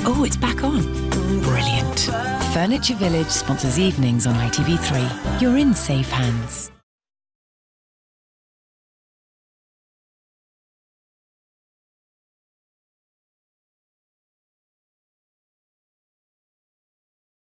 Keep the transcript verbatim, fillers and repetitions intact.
Oh, it's back on. Brilliant. Furniture Village sponsors evenings on I T V three. You're in safe hands.